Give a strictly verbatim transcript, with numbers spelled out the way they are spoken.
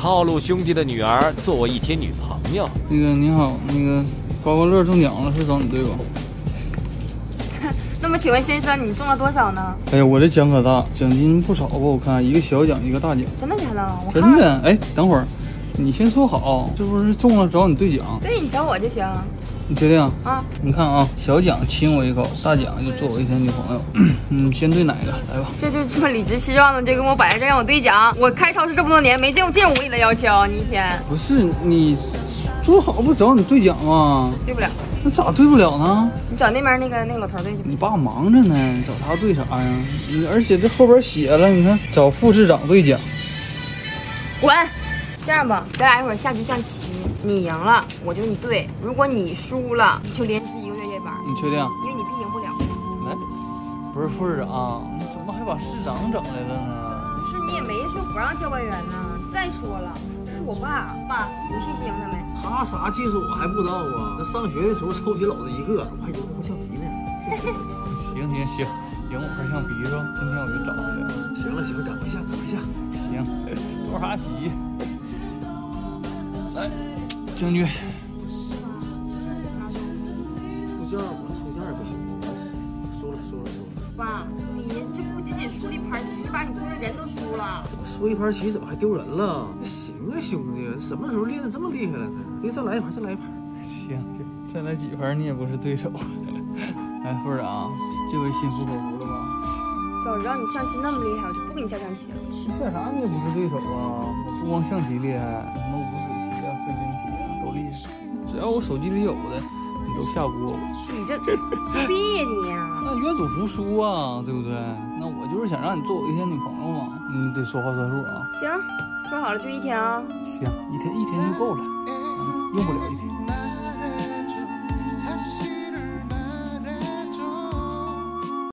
套路兄弟的女儿做我一天女朋友。 那个你好，那个刮刮乐中奖了，是找你对吧？ 那么请问先生，你中了多少呢？ 哎呀，我这奖可大，奖金不少吧？我看一个小奖，一个大奖。 真的假的？我真的。哎，等会儿，你先说好，是不是中了找你兑奖？ 对，你找我就行。 你确定？ 啊， 你看啊，小奖亲我一口，大奖就做我一天女朋友。嗯，先兑哪个？来吧。 这就这么理直气壮的，就跟我摆在这让我兑奖。我开超市这么多年，没见过这种无理的要求。你一天不是你说好不找你兑奖吗？ 对不了。 那咋兑不了呢？ 你找那边那个那个老头兑去。 你爸忙着呢，找他兑啥呀？你而且这后边写了，你看找副市长兑奖。 滚！这样吧，咱俩一会儿下局象棋，你赢了我就你兑，如果你输了就连值一个月夜班。 你确定？ 因为你必赢不了。 来，不是副市长，你怎么还把市长整来了呢？ 不是你也没说不让交班员呢。再说了，这是我爸，爸，有信心赢他没？ 他啥技术我还不知道啊。那上学的时候抽起老子一个，我还赢他块橡皮呢。 行行行，赢我块橡皮是吧？今天我就找回来了。 行了行了，赶快下，赶快下。 行，着啥急？来，将军。 出价吧，出价也不行。输了输了输了。 爸，你这不仅仅输了一盘棋，你把你工人人都输了。 怎么输一盘棋怎么还丢人了？行啊兄弟，什么时候练得这么厉害了呢？别再来一盘，再来一盘。 行行，再来几盘你也不是对手。哎，副市长，这回心服口服了吧？ 早知道你象棋那么厉害，我就不跟你下象棋了。 下啥你也不是对手啊！我不光象棋厉害，什么五子棋啊、飞行棋啊都厉害。只要我手机里有的，你都下不过我。 你这自闭呀你呀！ 那愿赌服输啊，对不对？那我就是想让你做我一天女朋友嘛，你得说话算数啊。 行，说好了就一天啊。 行，一天一天就够了，嗯，用不了一天。